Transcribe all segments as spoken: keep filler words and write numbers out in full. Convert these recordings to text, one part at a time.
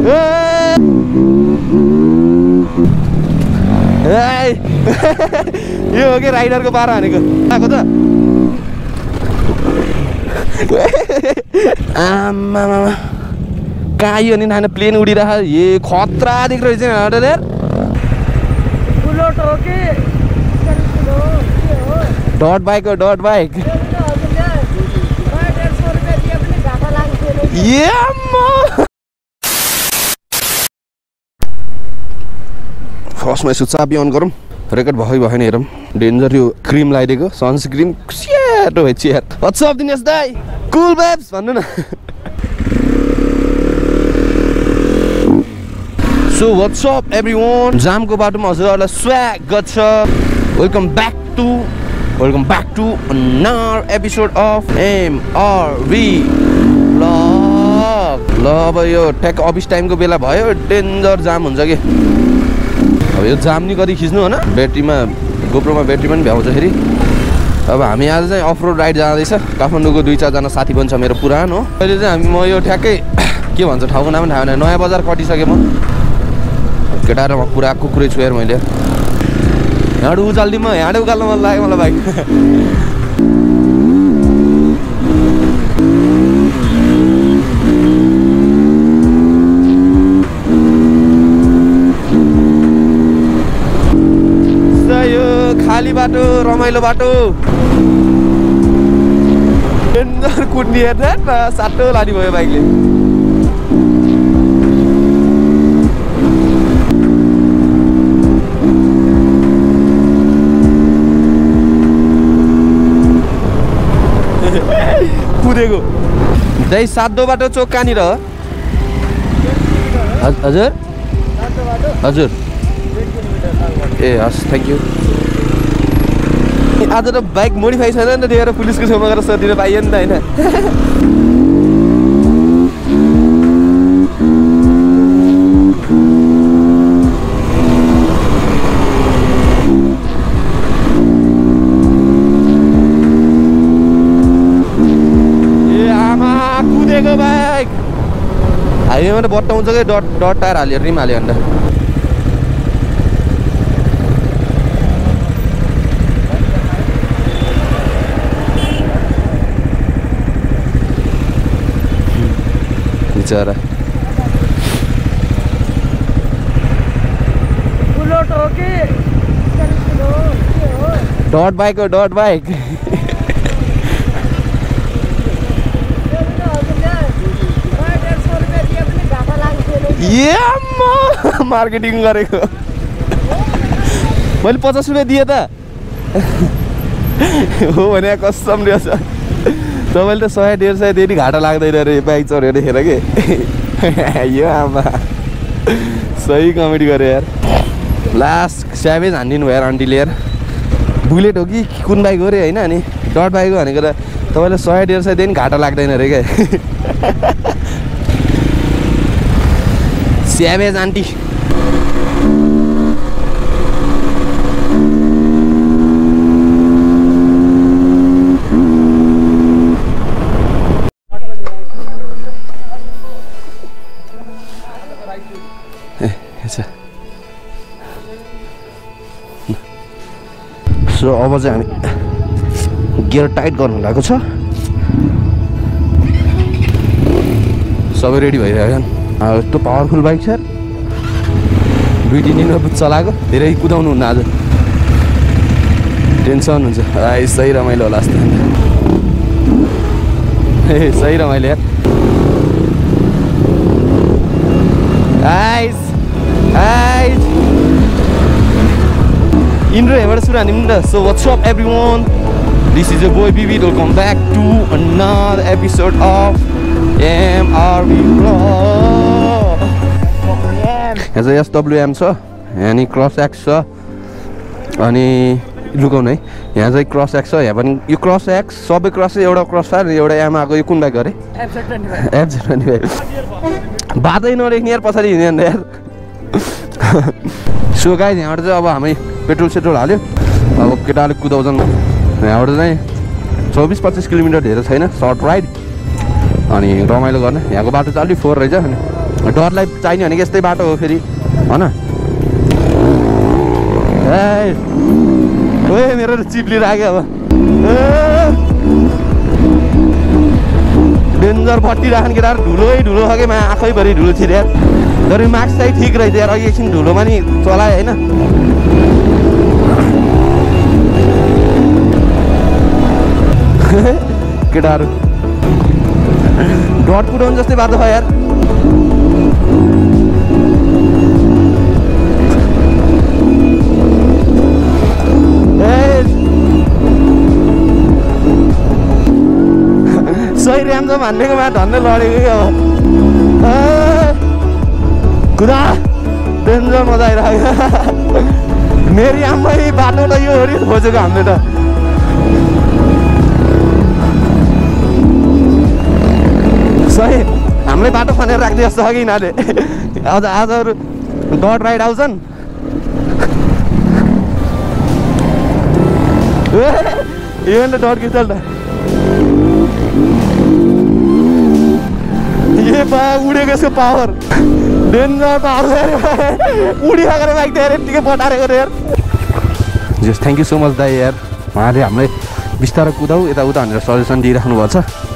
यो हो कि राइडरको पारा हानेको आएको त आमा कहाँ यो नि नानी प्लेन उडिरह ये खतरा देख रहेछ यार बुलेट हो कि डट बाइक हो डट बाइक ये फर्स्टमा यसो चाबी अन गरौँ रेकर्ड भयो भएन हेरौँ डेन्जर यो क्रिम लगाइदिएको सनस्क्रिन स्याटो भयो चियर व्हाट्सअप दिनेश दाइ कुल बेब्स भन्नु न सो व्हाट्सअप एभ्रिवान जामको बाटोमा हजुरहरूलाई स्वागत छ welcome back to welcome back to another episode of MRV blog ल अब यो ठ्याक्क अफिस टाइमको बेला भयो डेन्जर जाम हुन्छ कि अब यो जाम नि कति खिच्नु होइन ब्याट्रीमा गोप्रोमा ब्याट्री पनि भ्याउँदाखेरि अब हामी आज चाहिँ अफ रोड राइड जाँदैछ काठमाडौँको दुई चारजना साथी पनि छ मेरो पुरानो अहिले चाहिँ हामी म यो ठ्याक्कै के भन्छ ठाउँको नाम पनि थाहा भएन नयाँ बजार कटिसकेँ म केटाएर म पुरा कुकुरै छु यार मैले यहाँबाट उचाल्दिउँ म यहाँबाट उकाल्नु मन लाग्यो मलाई बाइक खाली बाटो रमाइलो बाटो डेन्जर कुद्ने हेर्दा साटो लाने भयो बाइकले कुदेको दाइ सातो बाटो चोक कहाँनिर हो हजुर हजुर ए हस् थ्याङ्क यू आज त बाइक मोडिफाई छैन नि त त्यही भएर पुलिसको छेउमा गएर सोधिदिनु पाइयो नि त होइन ए आमा कुदेको बाइक हाइवेमा त बट्टाउँछ कि डट डट टायर हाल्यो रिम हाल्यो अन्त बिचारा बुलेट हो कि डट बाइक हो डट बाइक ये मार्केटिङ गरेको मैले पचास रुपियाँ दिएँ त हो भने कसम रहेछ तपाईँले त सय डेढ सय दिए घाटा लाग्दैन अरे बाइक चढेर देखेर के यो आमा सही कमेडी गरे यार लास्ट स्याभेज हानिदिनु भयो यार आन्टीले यार बुलेट हो कि कुन बाइक हो अरे होइन अनि डट बाइक हो भनेको त तपाईँले सय डेढ सय दिए घाटा लाग्दैन अरे क्या स्याभेज आन्टी सो अब चाहिँ हामी गियर टाइट गर्नु लागेको छ सबै रेडी भइरहेको छ यस्तो पावरफुल बाइक छ दुई तिन दिन चलाएको धेरै कुदाउनु हुन्न आज टेन्सन हुन्छ आइ सही रमाइलो होला जस्तो ए सही रमाइलो यार आइस आइस Intro हेबाट सुरु हानिम नि त so what's up everyone this is your boy BB welcome back to another episode of MRV blog यहाँ चाहिँ एसडब्ल्युएम छ यहाँ नि क्रस एक्स छ अनि लुकाउनु है यहाँ चाहिँ क्रस एक्स छ यहाँ पनि यो क्रस एक्स सबै क्रस एउटा क्रस छ एउटा यामाको यो कुन बाइक अरे एफ ट्वेन्टी फाइभ बाटै नदेख्ने यार पछाडि हिँड्ने अन्त यार सो गाइज यहाँबाट चाहिँ अब हामी पेट्रोल सेट्रोल हाल्यो अब केटाले कुदाउँछन् यहाँबाट चाहिँ चौबिस पच्चिस किलोमिटर धेरै छैन सर्ट राइड अनि रमाइलो गर्ने यहाँको बाटो चाहिँ अलिक फोहोर रहेछ अनि डरलाई चाहिने भनेको यस्तै बाटो हो फेरि होइन। ए ओए मेरो चिप्ली राख्यो अब डेन्जर पट्टी राख्ने केटाहरू धुलै धुलो छ कि मा आफैभरि धुलो थियो यार। तर मार्क्स चाहिँ ठिक रहेछ यार, अघि एकछिन धुलोमा नि चलायो होइन। केटाहरू डट पुऱ्याउनु जस्तै बाटो छ यार। सही ऱ्याम्जम हान्नेकोमा धन्दै लडेको कि अब कुरा डेन्जर मजा आइरहेको। मेरी आम्मै बाटो त यो हो खोजेको हामीले त। सही हामीलाई बाटो खनेर राख्दै जस्तो छ कि यिनीहरूले। आज आज अरू डट राइड आउँछन् यो त डट कि चल त ये बा उडेको यसको पावर डेन्जर पावर उडिरहेको बाइक त यार यत्तिकै पटारेको रे यार। जस थ्याङ्क यू सो मच दाइ यार, उहाँले हामीलाई बिस्तारै कुदाऊ यताउता भनेर सजेसन दिइराख्नु भएको छ।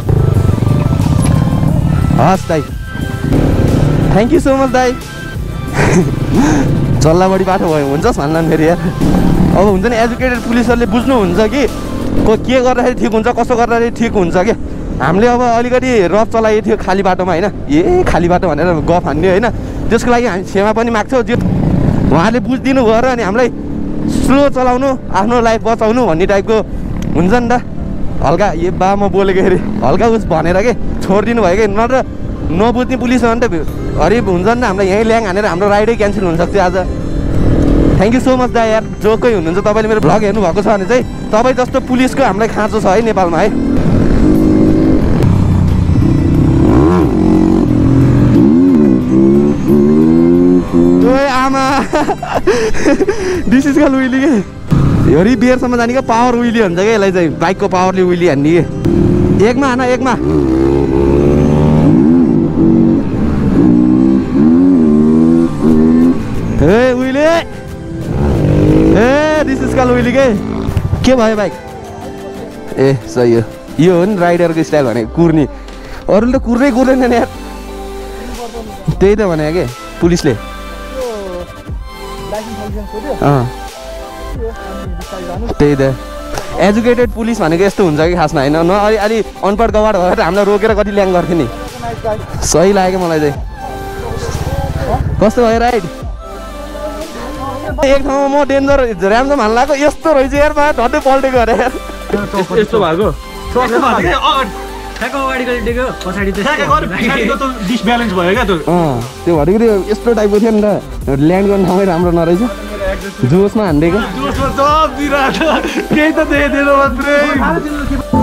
हस् दाइ थ्याङ्क यू सो मच दाइ। चल्लाबडी बाटो भयो हुन्छस् भन्ला फेरि यार। अब हुन्छ नि एजुकेटेड पुलिसहरूले बुझ्नुहुन्छ कि को के गर्दाखेरि ठिक हुन्छ कसो गर्दाखेरि ठिक हुन्छ क्या। हामीले अब अलिकति रफ चलाएको थियो खाली बाटोमा होइन, ए खाली बाटो भनेर गफ हान्ने होइन। त्यसको लागि हामी क्षमा पनि माग्छौँ। त्यो उहाँले बुझिदिनु भयो र अनि हामीलाई स्लो चलाउनु आफ्नो लाइफ बचाउनु भन्ने टाइपको हुन्छ नि त। हल्का ए बा म बोलेको अरे हल्का उस भनेर के छोडिदिनु भयो कि नत्र नबुझ्ने पुलिस हो भने त हरिब हुन्छ नि त। हामीलाई यहीँ ल्याङ हानेर हाम्रो राइडै क्यान्सल हुनसक्थ्यो आज। थ्याङ्क यू सो मच दा यार, जोकै हुनुहुन्छ तपाईँले मेरो भ्लग हेर्नु भएको छ भने चाहिँ तपाईँ जस्तो पुलिसको हामीलाई खाँचो छ है नेपालमा है। आमा डिसिस का उइली के हेरी बियरसम्म जाने क्या पावर उइली भन्छ क्या यसलाई चाहिँ बाइकको पावरले उइली हान्ने के। एकमा हान एकमा ए उइले ए डिसिस का उइली के के भयो बाइक। ए सही हो, यो हो नि राइडरको स्टाइल भनेको कुर्ने। अरूले त कुर्नै कुर्दैन यार, त्यही त भने के पुलिसले। त्यही त एजुकेटेड पुलिस भनेको यस्तो हुन्छ कि खासमा होइन। न अलि अलि अनपढ गवाड भएर हामीलाई रोकेर कति ल्याङ गर्थ्यो नि। सही लाग्यो मलाई चाहिँ। कस्तो भयो राइड? एक ठाउँमा म डेन्जर ऱ्याम्जम हाल्न लगाएको यस्तो रहेछ यार, मा झट्टै पल्टेको अरे यार। यस्तो भएको डिसब्यालेन्स भयो क्या त्यो भनेको त्यो यस्तो टाइपको थियो नि त। ल्यान्ड गर्ने ठाउँै राम्रो नरहेछ, जोसमा हान्डेको केही त देखिदिनु मात्रै।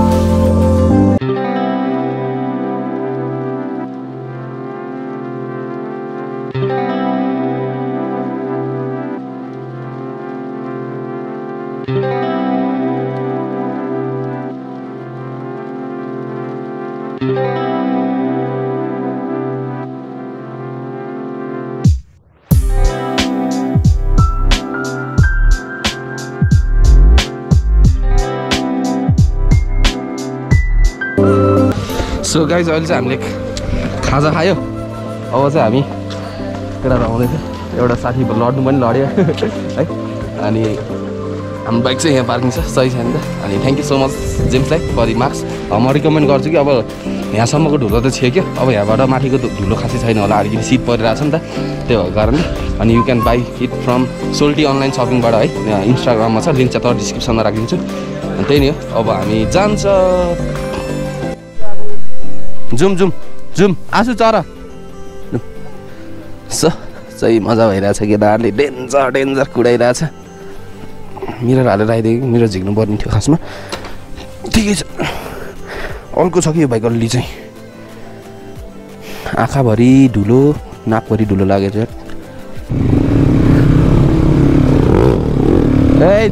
सो गाइज अहिले चाहिँ हामीले खाजा खायो। अब चाहिँ हामी केटाहरू आउँदैछ, एउटा साथी लड्नु पनि लड्यो है। अनि हाम्रो बाइक चाहिँ यहाँ पार्किङ छ, सही छ नि त। अनि थ्याङ्क यू सो मच जेम्सलाई फर द मार्क्स। म रिकमेन्ड गर्छु कि अब यहाँसम्मको धुलो त थियो क्या, अब यहाँबाट माथिको धुलो खासै छैन होला, अलिकति शीत परिरहेको छ नि त त्यो भएको कारणले। अनि you can buy it from Solti online सपिङबाट है, इन्स्टाग्राममा छ, लिङ्क चाहिँ तर डिस्क्रिप्सनमा राखिदिन्छु। अनि त्यही नै हो, अब हामी जान्छ। जुम जुम जुम आसु चरा स सही मजा भइरहेछ। केटाहरूले डेन्जर डेन्जर कुदाइरहेछ। मिरर हालेर आइदियो, मिरर झिक्नु पर्ने थियो खासमा। ठिकै छ, अर्को छ कि यो बाइक अलि चाहिँ आँखाभरि धुलो नाकभरि धुलो लागेछ। ए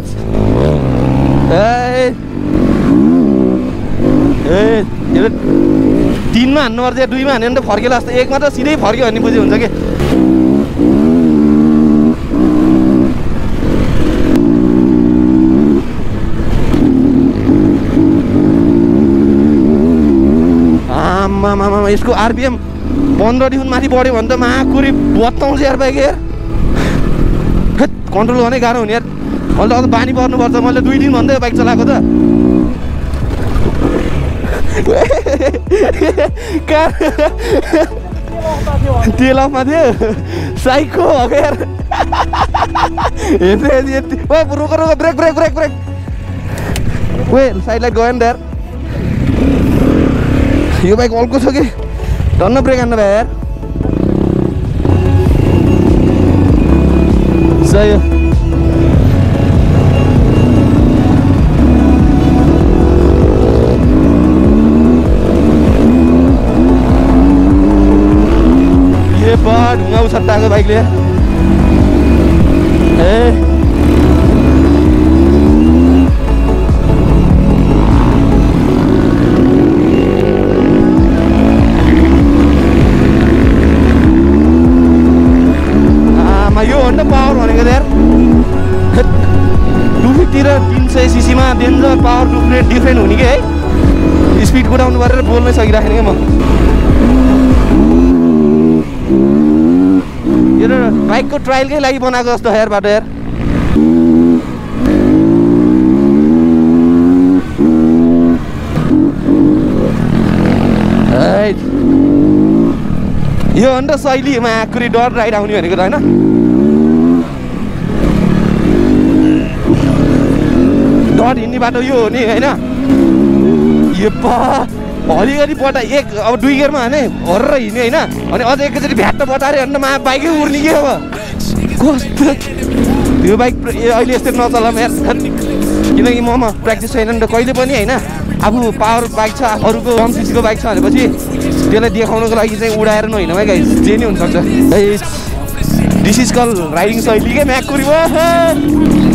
ए ए तीनमा हान्नुपर्छ या दुईमा हान्यो भने त फर्केला जस्तो एकमा त सिधै फर्क्यो भने बुझ्यो हुन्छ कि आमामामा यसको आरपिएम पन्ध्रदेखि माथि बढ्यो भने त माकुरी बताउँछ यार बाइक यार कन्ट्रोल गर्नै गाह्रो हुने यार मैले त अझ बानी पर्नुपर्छ मैले दुई दिन भन्दै बाइक चलाएको त तेल अफमा थियो साइको हो क्या यार हेर्दै रोक रोक ब्रेक ब्रेक ब्रेक ब्रेक वे साइड लाइट गयो नि त यार यो बाइक अल्को छ कि धन्न ब्रेक हान्नु भयो यार सही हो ये बा ढुङ्गा उछट्टाएको बाइकले ए डेन्जर पावर डिफ्रेन्ट डिफ्रेन्ट हुने कि है स्पिड कुदाउनु परेर बोल्नै सकिराखेन क्या म यो बाइकको ट्रायलकै लागि बनाएको जस्तो यार बाटो यार यो हो नि त शैलीमा आकुरी डर राइड आउने भनेको त होइन डर हिँड्ने बाटो यो हो नि होइन यो अलिकति पटा एक अब दुई गियरमा हाने हर्र हिँड्ने होइन अनि अझ एकैचोटि भ्याट्ट पटाएर अन्त मा बाइकै उड्ने के अब कस्तो यो बाइक अहिले यस्तै नचलाम यार किनकि ममा प्र्याक्टिस छैन नि त कहिले पनि होइन आफू पावर बाइक छ अरूको कम सिसीको बाइक छ भनेपछि त्यसलाई देखाउनको लागि चाहिँ उडाएर नहिँड्नु है गाइस जे नै हुनसक्छ दिस इज कल राइडिङ शैली क्या म्याकुरी भयो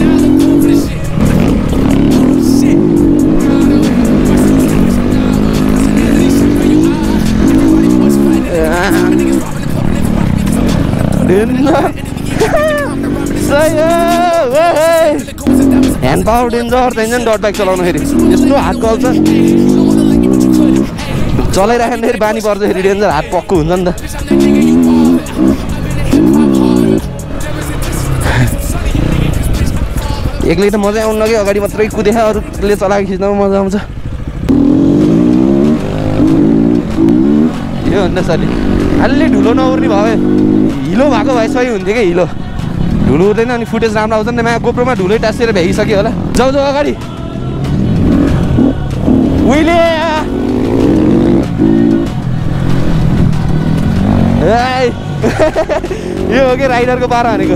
ह्यान्ड पावर डेन्जर चाहिन्छ नि डट बाइक चलाउदाखेरि यस्तो हात गल्छ चलाइराख्दाखेरि बानी पर्दाखेरि डेन्जर हात पक्को हुन्छ नि त एक्लै त मजा आउनु कि अगाडि मात्रै कुदे अरूले चलाएको खिच्नमा मजा आउँछ यो भन्दा साली अलि ढुलो नउर्ने भयो हिलो भएको भए सही हुन्थ्यो कि हिलो ढुलो उर्दैन अनि फुटेज राम्रो आउँछ नि त गोप्रोमा ढुलै टाँसेर भ्याइसक्यो होला जाऊ जाऊ अगाडि उहिले यो हो कि राइडरको पारा भनेको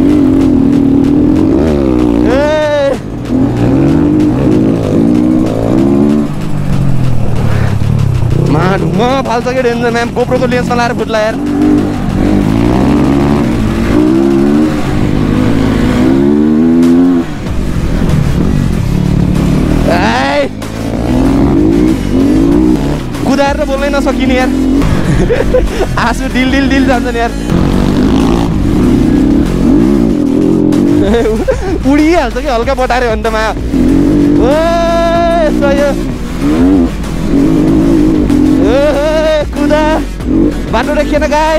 मा ढुङ्गा फाल्छ कि डेन्जर म्याम गोप्रोको लेन्स चलाएर फुट्ला यार कुदाएर त बोल्नै नसकिने यार आँसु डिल डिल डिल जान्छ नि यार उडिहाल्छ कि हल्का पटाऱ्यो भने त मा ओ यस्तो यो कुदा बाटो देखिएन गाई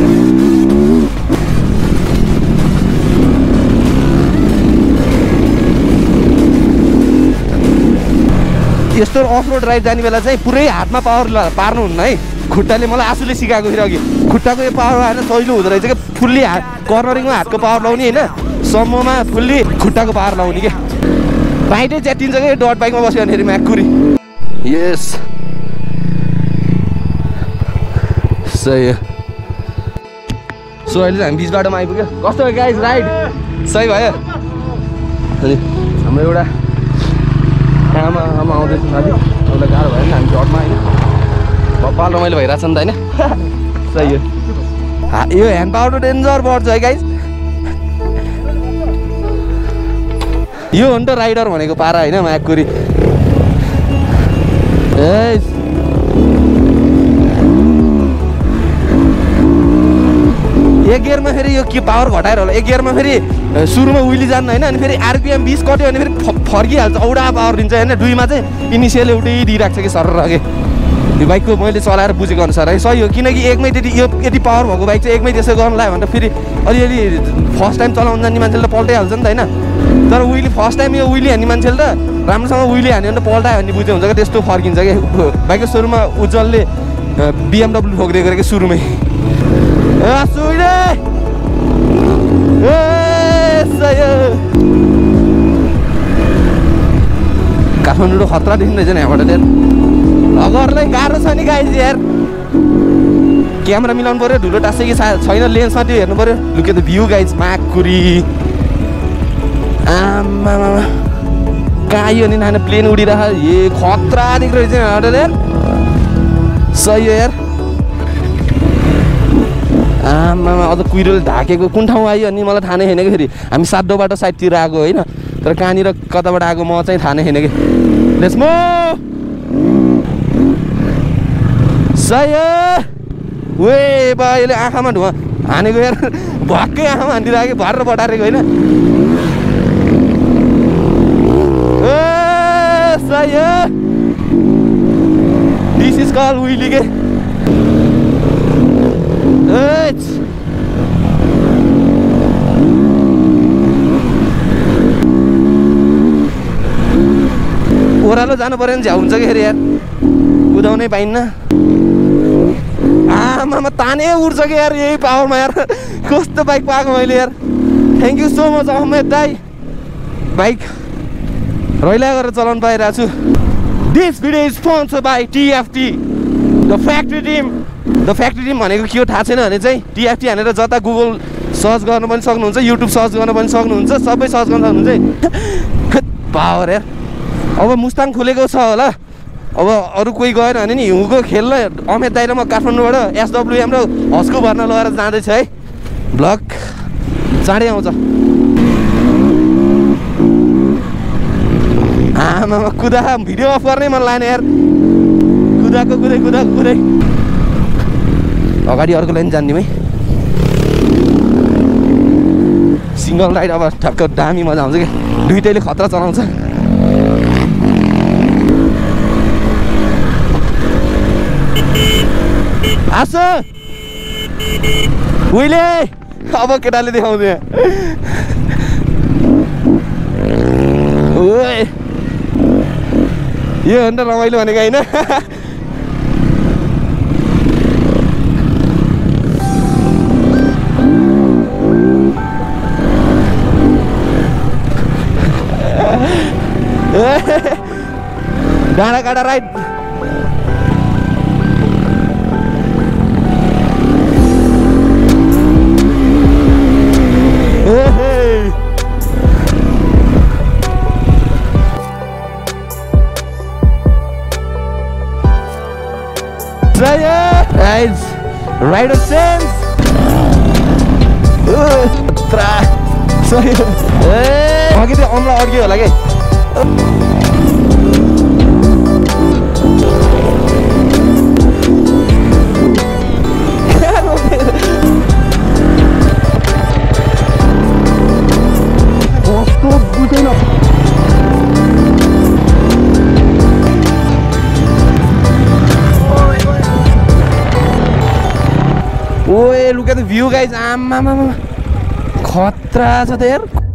यस्तो अफ रोड राइड जाने बेला चाहिँ पुरै हातमा पावर पार्नु हुन्न है खुट्टाले मलाई आफूले सिकाएको फेरि अघि खुट्टाको यो पावर आएन सहिलो हुँदो रहेछ क्या फुल्ली हात कर्नरिङमा हातको पावर लाउने होइन सम्ममा फुल्ली खुट्टाको पावर लाउने क्या राइटै च्यातिन्छ क्या डट बाइकमा बस्यो भनेखेरि म्याकुरी यस सही हो सो अहिले हामी बिच बाटोमा आइपुग्यो कस्तो भयो गाइज राइड सही भयो अनि हाम्रो एउटा आमा आमा आउँदैछ साथी उसलाई गाह्रो भयो नि हामी जटमा होइन भप्पाल रमाइलो भइरहेछ नि त होइन सही हो यो ह्यान्ड पावर त डेन्जर बढ्छ है गाइज यो हो नि त राइडर भनेको पारा होइन म्याकुरी ए एक गियरमा फेरि यो के पावर घटाएर होला एक गियरमा फेरि सुरुमा उइली जान्न होइन अनि फेरि आरपिएम बिस कट्यो भने फेरि फर्किहाल्छ औडा पावर दिन्छ होइन दुईमा चाहिँ इनिसियल एउटै दिइरहेको छ कि सर अघि यो बाइकको मैले चलाएर बुझेको अनुसार है सही हो किनकि एकमै त्यति यो यति पावर भएको बाइक चाहिँ एकमै त्यसो गर्नु लाग्यो भने त फेरि अलिअलि फर्स्ट टाइम चलाउनु जान्ने मान्छेले त पल्टाइहाल्छ नि त होइन तर उइली फर्स्ट टाइम यो उइली हान्ने मान्छेले त राम्रोसँग उइली हान्यो भने त पल्टायो भने बुझ्यो हुन्छ क्या त्यस्तो फर्किन्छ क्या बाइकको सुरुमा उज्जवलले बिएमडब्लु ठोकिदिएको रहेछ सुरुमै काठमाडौँ खतरा देखिँदो रहेछ नि यहाँबाट लिएर लगरलाई गाह्रो छ नि गाइज यार क्यामेरा मिलाउनु पऱ्यो ढुलो टाँसे कि छैन लेन्समा त्यो हेर्नु पऱ्यो लुके त भ्यू गाइज माकुरी आमा कहाँ यो नि नानी प्लेन उडिरह ए खतरा देख्दो रहेछ यहाँबाट यार सही हो यार आमामा अझ कुहिरोले ढाकेको कुन ठाउँ आयो अनि मलाई थाहा नै छैन कि फेरि हामी सातो बाटो साइडतिर आएको होइन तर कहाँनिर कताबाट आएको म चाहिँ थाहा नै छैन कि लेट्स मूव सही हो वे बा यसले आँखामा धुवा हानेको यार भक्कै आँखामा हानिदिरहेको भरेर बटारेको होइन सही हो दिस इज कल विली के ओह्रालो जानु पऱ्यो भने झ्याउ हुन्छ कि फेरि यार कुदाउनै पाइन्न आमामा ताने उड्छ कि यार यही पावरमा यार कस्तो बाइक पाएको मैले यार thank you so much Ahmed दाई बाइक रैला गरेर चलाउनु पाइरहेको छु this video is sponsored by TFT the factory team the factory team भनेको के हो थाहा छैन भने चाहिँ टिएफटी हानेर जता गुगल सर्च गर्न पनि सक्नुहुन्छ युट्युब सर्च गर्न पनि सक्नुहुन्छ सबै सर्च गर्न सक्नुहुन्छ पावर यार अब मुस्ताङ खुलेको छ होला अब अरू कोही गएन भने नि हिउँको खेल्न अमेत दाइ र म काठमाडौँबाट एसडब्लुएम र हस्को भर्न लगाएर जाँदैछ है ब्लग चाँडै आउँछ आमामा कुदा भिडियो अफ गर्नै मन लाग्ने यार कुदाको कुदै कुदाको कुदै अगाडि अर्को लाइन जान्दिउँ है सिङ्गल राइड अब ठ्याक्क दामी मजा आउँछ क्या दुइटैले खतरा चलाउँछ आस उहिले अब केटाले देखाउँछ ओए यो हो नि त रमाइलो भनेको होइन डाँडा काँडा ride guys rider sense tra sorry eh अघि त्यो अम्ला अड्क्यो होला के कस्तो बुझेन ओए look at the view guys आमामा खतरा छ त यार